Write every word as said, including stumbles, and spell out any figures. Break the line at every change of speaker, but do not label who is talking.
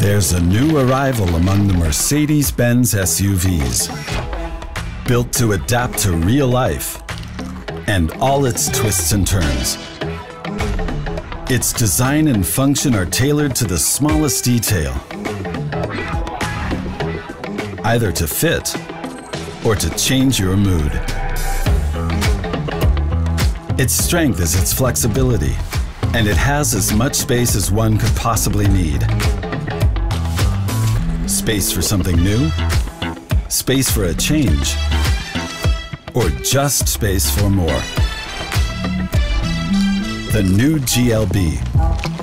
There's a new arrival among the Mercedes Benz S U Vs. Built to adapt to real life and all its twists and turns. Its design and function are tailored to the smallest detail, either to fit or to change your mood. Its strength is its flexibility, and it has as much space as one could possibly need. Space for something new, space for a change, or just space for more. The new G L B.